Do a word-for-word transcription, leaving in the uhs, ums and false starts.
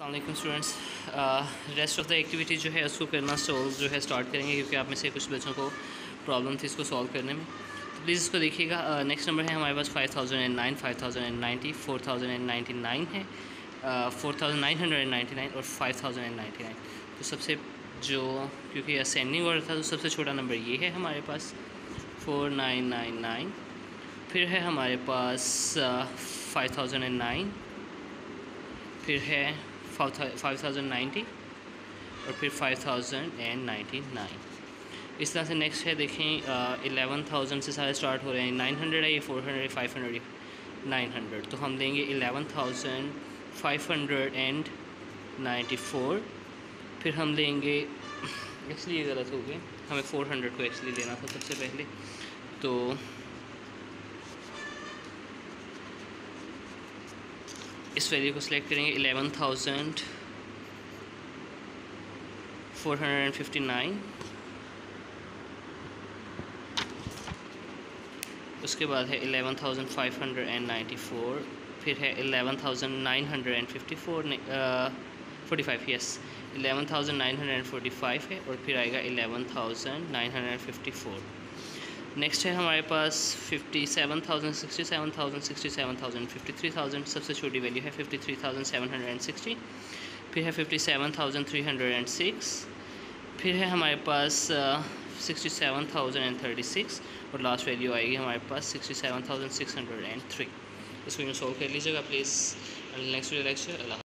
अस्सलाम students, rest of the activity जो है उसको करना सोल्व जो है स्टार्ट करेंगे, क्योंकि आप में से कुछ बच्चों को प्रॉब्लम थी इसको सॉल्व करने में। तो प्लीज़ इसको देखिएगा। नेक्स्ट नंबर है हमारे पास five thousand and nine, five thousand and ninety, four thousand and ninety nine है, four thousand nine hundred and ninety nine और five thousand and ninety nine. तो सबसे जो क्योंकि असेंडिंग ऑर्डर था तो सबसे छोटा नंबर ये है हमारे पास फोर नाइन नाइन नाइन। फिर है हमारे पास फाइव थाउजेंड एंड नाइन, फिर है फाइव थाउजेंड नाइन्टी और फिर five thousand and ninety nine. इस तरह से नेक्स्ट है देखें, एलेवन थाउजेंड से सारे स्टार्ट हो रहे हैं। नाइन हंड्रेड है, ये four hundred, five hundred, nine hundred. तो हम लेंगे eleven thousand five hundred and ninety four. फिर हम लेंगे, एक्चुअली ये गलत हो गई, हमें फोर हंड्रेड को एक्चुअली लेना था सबसे पहले। तो इस वैल्यू को सिलेक्ट करेंगे, eleven thousand four hundred and fifty nine. उसके बाद है eleven thousand five hundred and ninety four. फिर है eleven thousand nine hundred and fifty four, forty five, yes, eleven thousand nine hundred and forty five है और फिर आएगा eleven thousand nine hundred and fifty four. Next है हमारे पास fifty seven thousand, sixty seven thousand, sixty seven thousand, fifty three thousand. सबसे छोटी value है fifty three thousand seven hundred and sixty. फिर है fifty seven thousand three hundred and six. फिर है हमारे पास sixty seven thousand and thirty six और लास्ट वैल्यू आएगी हमारे पास sixty seven thousand six hundred and three. इसको यूँ सॉल्व कर लीजिएगा प्लीज़। Next lecture.